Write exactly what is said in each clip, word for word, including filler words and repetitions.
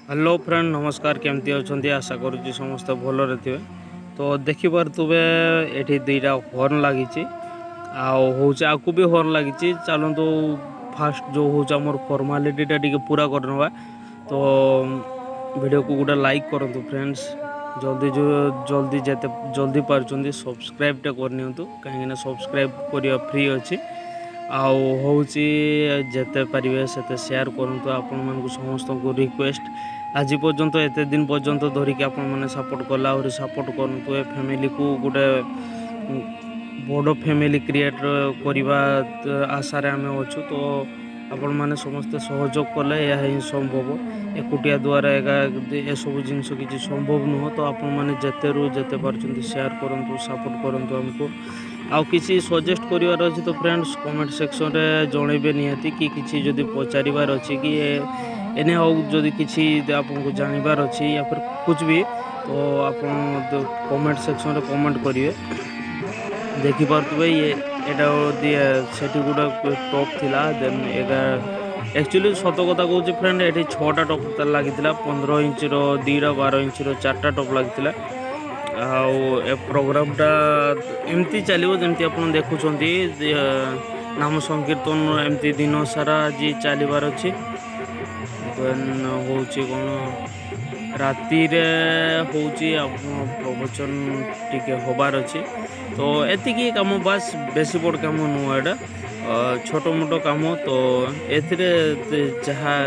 Hello friend नमस्कार केमती अच्छा आशा करुँच समस्त भलरे थे। तो देखिपे ये दुईटा हॉर्न लगी आगे भी हॉर्न लगी। चलतु फास्ट जो हूँ आम फॉर्मालिटीटा टी पूरा करवा। तो वीडियो को गोटे लाइक करूँ फ्रेंड्स जल्दी जो जल्दी जिते जल्दी पार्टी सब्सक्राइब करनी कहीं सब्सक्राइब करने फ्री अच्छी आउे जिते पारे से शेयर करूँ आपण मानक समस्त को रिक्वेस्ट आज पर्यंत एत दिन पर्यंत धरिकी आपण मैंने सपोर्ट कला आहरी सपोर्ट करूँ ए फैमिली को गोटे बड़ फैमिली क्रिएट करने आशार आम अच्छु। तो आपण मैंने समस्ते सहयोग कले यह ही संभव एकुटिया द्वारा ए सब जिनस किसी संभव नुह। तो आपण मैंने जिते रू जिते पार्टी शेयर करूँ सपोर्ट करूँ आमको आउ किसी सजेस्ट करार अच्छी। तो फ्रेंड्स कमेंट सेक्शन में जनइबे निहाती कि किसी जदि पचार अच्छी कि एने हाउ जदि किसी आपको जानवर अच्छी या फिर कुछ भी तो आप कमेंट सेक्शन में कमेंट करेंगे। देखिपे ये यहाँ से गोटे टॉप थिला देन एक्चुअली सत कथा कहूँ फ्रेंड ये छटा टॉप लगी पंद्रह इंच दीटा बारह इंच चार्टा टॉप लगी आ प्रोग्रामटा एमती चलो जमी आप देखुं नाम संकीर्तन एमती दिन सारा आज चलबार अच्छी। देन हूँ कौन राति हूँ प्रवचन टिके हबार अच्छी। तो एतिकी काम बास बेसी बड़ काम नुह एटा छोट मोट काम। तो ए जहाँ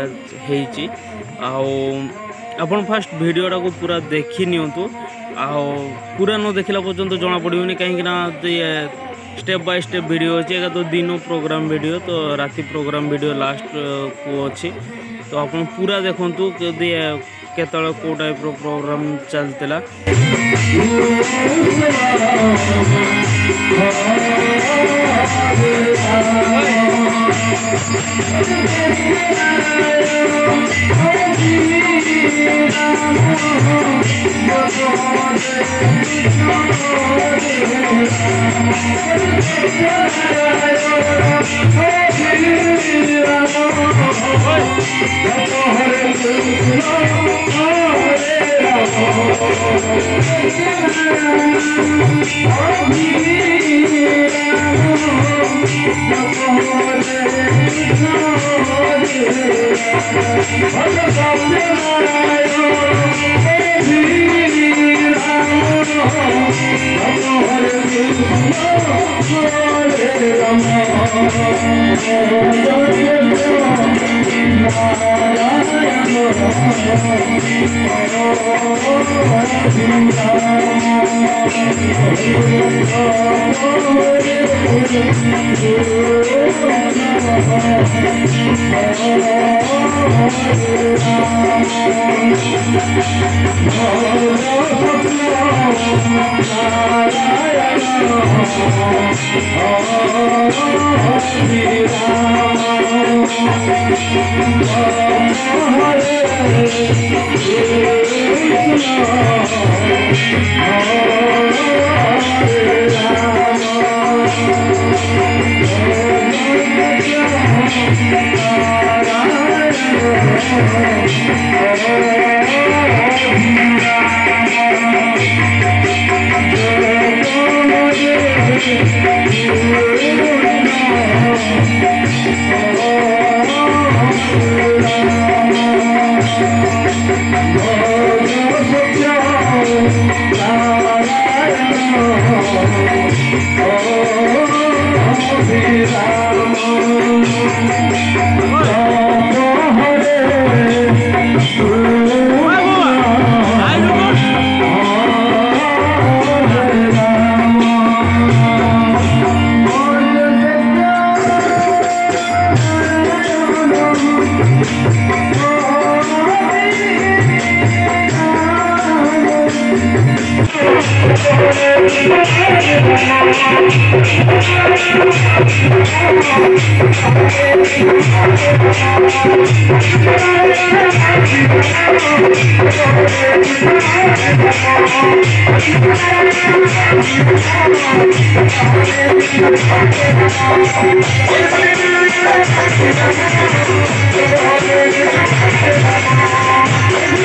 आपन फास्ट वीडियोटा को पूरा देखी नियंतु आउ पूरा न देखला पर्यंत जना पड़ोनी कहीं स्टेप बाय स्टेप वीडियो अच्छी एका तो दिन प्रोग्राम वीडियो तो राति प्रोग्राम वीडियो लास्ट को अच्छी। तो आप पूरा देखु केतल को टाइप प्रोग्राम चलता Thank you.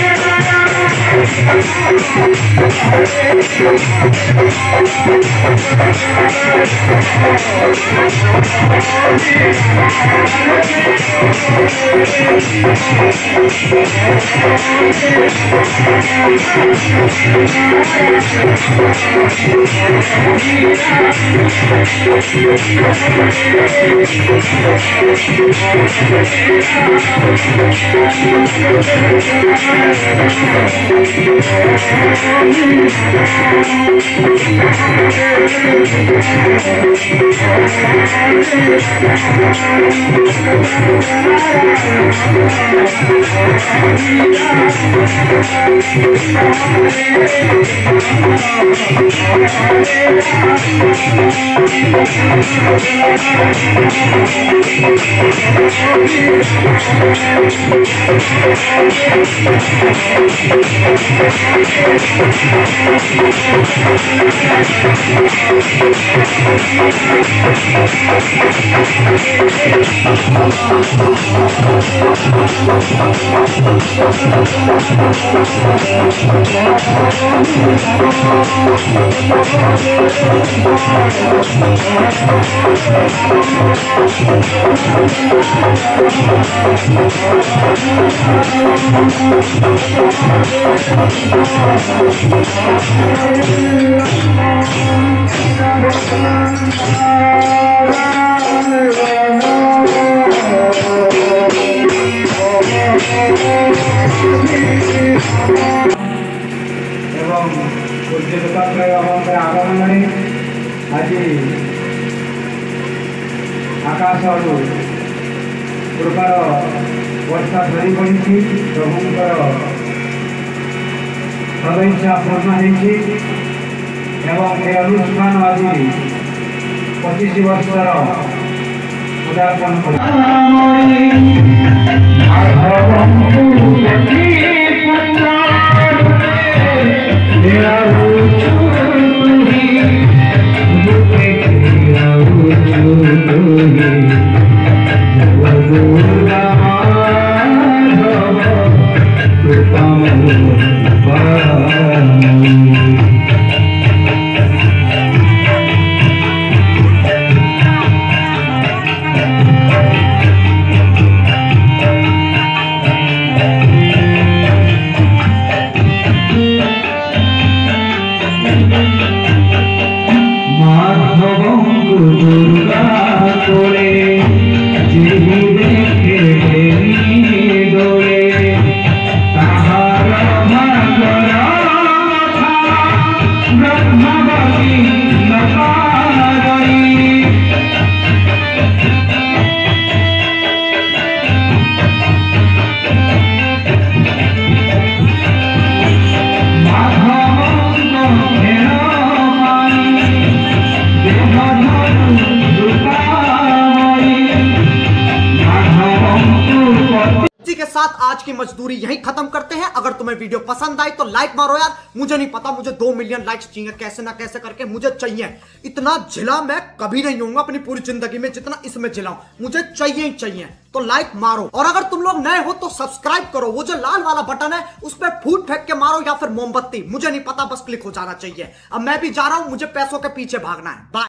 आज आकाश कृपार वर्षा धरी पड़ी प्रभुंर सदैच्छा पूर्ण होती अनुष्ठान आज पचिश वर्षर उदापन के साथ आज की मजदूरी यहीं खत्म करते हैं। अगर तुम्हें वीडियो पसंद आई तो लाइक मारो यार। मुझे नहीं पता, मुझे दो मिलियन लाइक्स चाहिए, कैसे ना कैसे करके मुझे चाहिए। इतना झिला मैं कभी नहीं होऊंगा अपनी पूरी जिंदगी में जितना इसमें झिलाऊं, मुझे चाहिए ही चाहिए। तो लाइक मारो, और अगर तुम लोग नए हो तो सब्सक्राइब करो। वो जो लाल वाला बटन है उस पर फूट फेंक के मारो या फिर मोमबत्ती, मुझे नहीं पता, बस क्लिक हो जाना चाहिए। अब मैं भी जा रहा हूं, मुझे पैसों के पीछे भागना है। बाय।